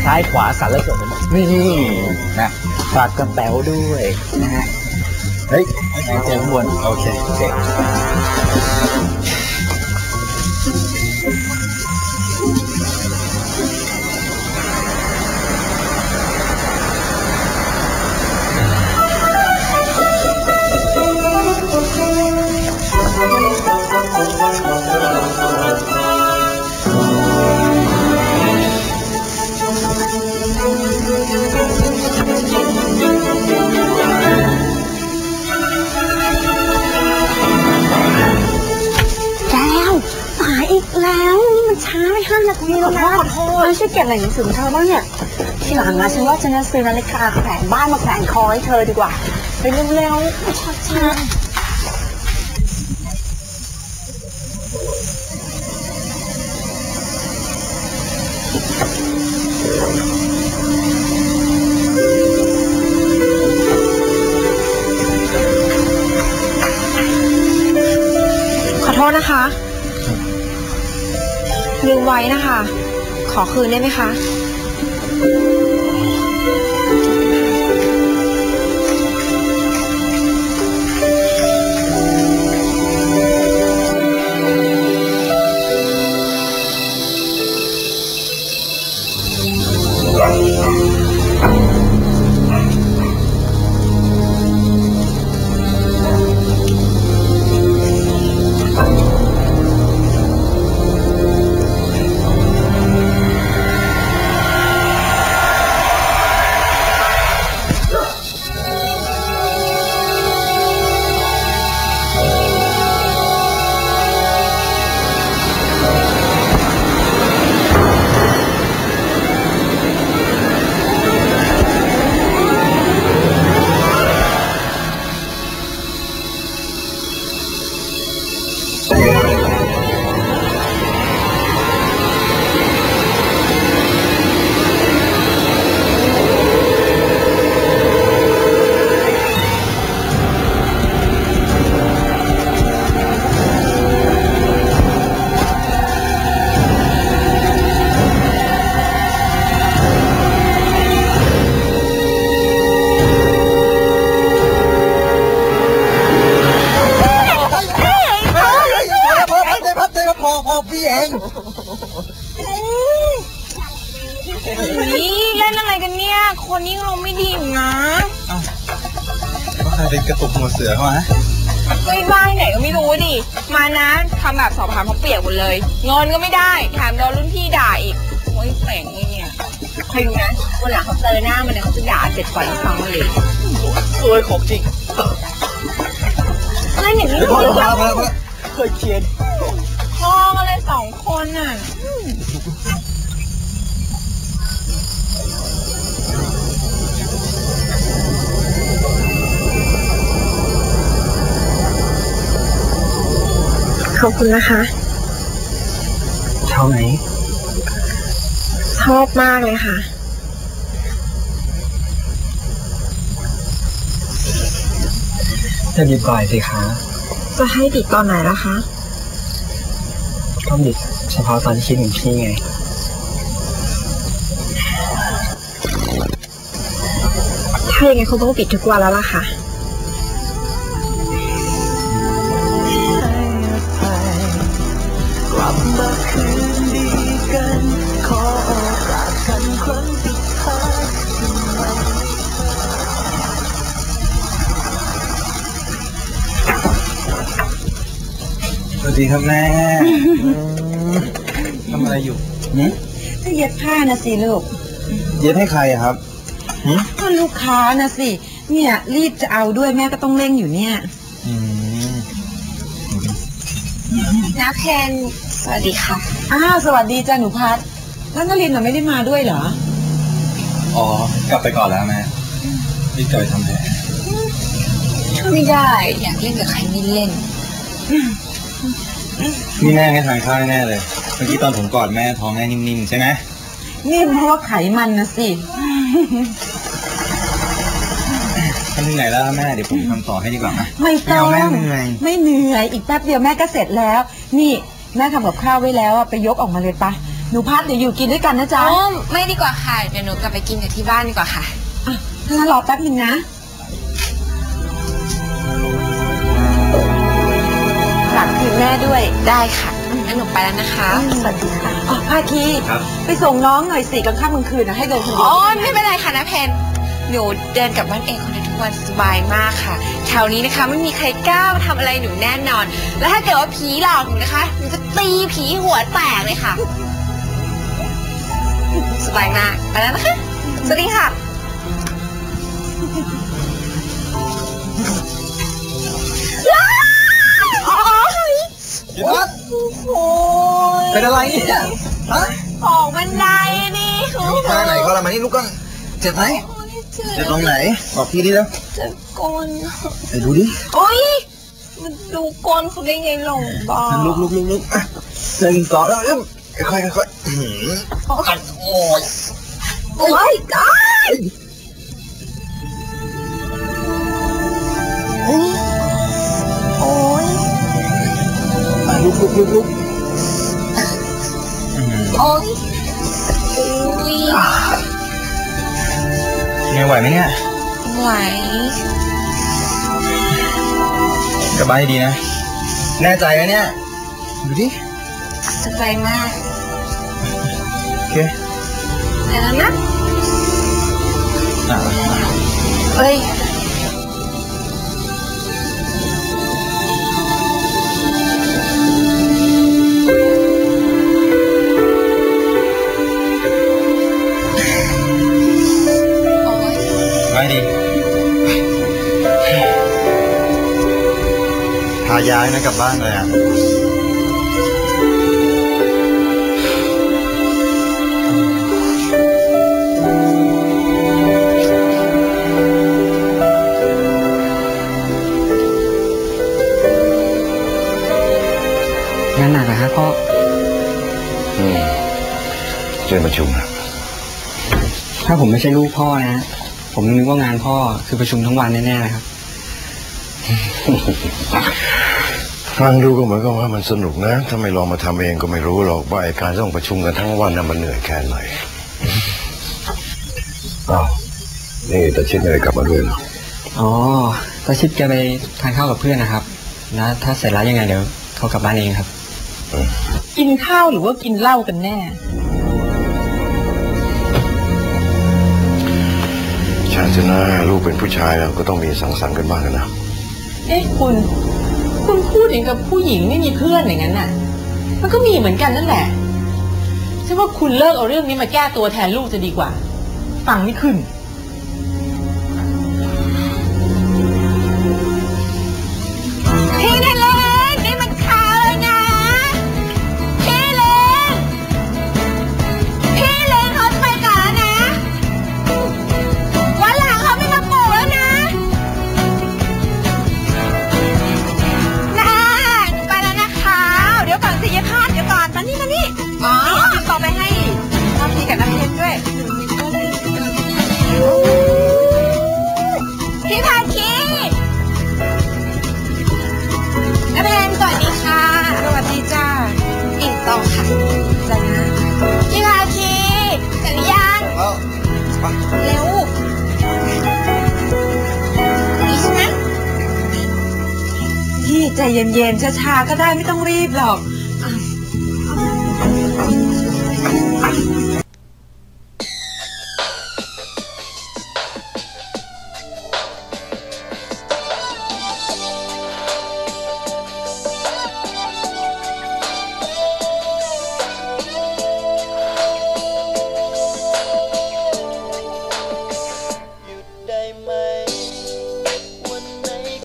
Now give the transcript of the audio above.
ซ้ายขวาสั่นแล้วส่งนี่นะฝากกระเป๋าด้วยนะฮะเฮ้ยเจอข้างบนโอเคแล้วมันช้าไป5 นาทีแล้วนะขอโทษช่วยเก็บอะไรหนังสือเธอบ้างเนี่ยทีหลังนะฉันว่าฉันจะซื้อนาฬิกาแขวนบ้านมาแขวนคอให้เธอดีกว่าไปเร็วๆช้าขอโทษนะคะลืมไว้นะคะขอคืนได้ไหมคะพี่เองนี่เล่นอะไรกันเนี่ยคนนี้เราไม่ดีนะว่าใครเป็นกระตุกหัวเสือเข้ามาไม่บ้าไหนก็ไม่รู้ดิมานะทำแบบสอบถามเขาเปียกหมดเลยเงินก็ไม่ได้แถมโดนรุ่นพี่ด่าอีกโอ้ยแปลงเนี่ยใครดูนะวันหลังเขาเจอหน้ามันเนี่ยเขาจะด่าเจ็ดก่อนฟังเลยสวยของจริงอะไรอย่างนี้เคยเชียร์ท้องอะไร2 คนน่ะขอบคุณนะคะชอบไหมชอบมากเลยค่ะจะดีบ่อยสิคะจะให้ดิบตอนไหนล่ะคะก็ดิบเฉพาะตอนที่คิดถึงพี่ไงถ้าอย่างงั้นคงต้องปิดทุกวันแล้วล่ะค่ะสวัสดีครับแม่ทำอะไรอยู่จะเย็บผ้านะสิลูกเย็บให้ใครครับก็ลูกค้านะสิเนี่ยรีบจะเอาด้วยแม่ก็ต้องเร่งอยู่เนี่ยน้าเพนสวัสดีค่ะสวัสดีจ้าหนูพัดแล้วนลินน่ะไม่ได้มาด้วยเหรออ๋อกลับไปก่อนแล้วแม่รีบกลับไปทำแผลไม่ได้อยากเล่นกับใครไม่เล่นนี่แม่ให้ทานข้าวแน่เลยเมื่อกี้ตอนผมกอดแม่ท้องแม่นิ่มๆใช่ไหมนิ่มเพราะว่าไขมันนะสิทำที่ไหนแล้วแม่เดี๋ยวผมทำต่อให้ดีกว่านะไม่ต้องแม่เหนื่อยไม่เหนื่อยอีกแป๊บเดียวแม่ก็เสร็จแล้วนี่แม่ทำกับข้าวไว้แล้วไปยกออกมาเลยปะหนูพัดเดี๋ยวอยู่กินด้วยกันนะจ๊ะอ๋อไม่ดีกว่าค่ะเดี๋ยวหนูกลับไปกินกับที่บ้านดีกว่าค่ะถ้างั้นรอแป๊บนึงนะฝากคืนแม่ด้วยได้ค่ะงั้นหนูไปแล้วนะคะสวัสดีค่ะอ๋อภาคีครับไปส่งน้องหน่อยสิกลางค่ำกลางคืนนะให้เดินคนเดีอ๋ยอวไม่เป็นไรค่ะนะเพนหนูเดินกลับบ้านเองคนเดียวทุกวันสบายมากค่ะแถวนี้นะคะไม่มีใครกล้ามาทำอะไรหนูแน่นอน แล้วถ้าเกิดว่าผีหลอกหนูนะคะหนูจะตีผีหัวแตกเลยค่ะ สบายมากไปแล้วนะคะสวัสดีค่ะเป็นอะไรเนี่ยฮะออกบันไดนี่โอ้โหมาไหนก็ละมานี่ลุกก่อนเจ็บไหมเจ็บตรงไหนบอกพี่ดิแล้วเจ็บก้นไปดูดิโอ้ยมันดูก้นเขาได้ไงหลงบ้าลุกอ่ะเดินต่อแล้วค่อยโอ้ยโอ้ยก้อนโอ้ยลุกโอ้ยอุ้ยยังไหวไหมเนี่ยไหวสบายดีนะแน่ใจนะเนี่ยดูดิสบายมากโอเคแล้วนะอ่ะเอ้ยโอ้ยไปดีพาย้ายนะกลับบ้านเลยอ่ะงานหนักอะฮะพ่อเชิญประชุมนะถ้าผมไม่ใช่ลูกพ่อนะผมนึกว่างานพ่อคือประชุมทั้งวันแน่ๆนะครับฟังดูก็เหมือนกับว่ามันสนุกนะถ้าไม่ลองมาทำเองก็ไม่รู้หรอกว่าไอ้การต้องประชุมกันทั้งวันน่ะมันเหนื่อยแค่ไหนอ้าวนี่ตาชิดไม่ได้กลับมาด้วยเหรออ๋อตาชิดแกไปทานข้าวกับเพื่อนนะครับแล้วถ้าเสร็จแล้วยังไงเดี๋ยวเขากลับบ้านเองครับกินข้าวหรือว่ากินเหล้ากันแน่ชาติหน้าลูกเป็นผู้ชายแล้วก็ต้องมีสังสรรค์กันบ้างนะเอ๊ะคุณพูดอย่างกับผู้หญิงไม่มีเพื่อนอย่างนั้นน่ะ มันก็มีเหมือนกันนั่นแหละฉันว่าคุณเลิกเอาเรื่องนี้มาแก้ตัวแทนลูกจะดีกว่า ฟังไม่ขึ้นพี่เล็กนี่มันข่าวเลยนะพี่เล็กเขาจะไปก่อนแล้วนะวันหลังเขาไม่มาปลุกแล้วนะหนูไปแล้วนะคะเดี๋ยวก่อนสิยายพาดเดี๋ยวก่อนมานี่อ๋อติดต่อไปให้น้ำพีกับน้ำเพชรด้วยพี่พาคีน้าเพนสวัสดีค่ะ สวัสดีจ้าอิ่มต่อค่ะจ้าพี่พาคีเสร็จหรือยังเร็วนี่ใช่ไหมพี่ใจเย็นๆช้าๆก็ได้ไม่ต้องรีบหรอก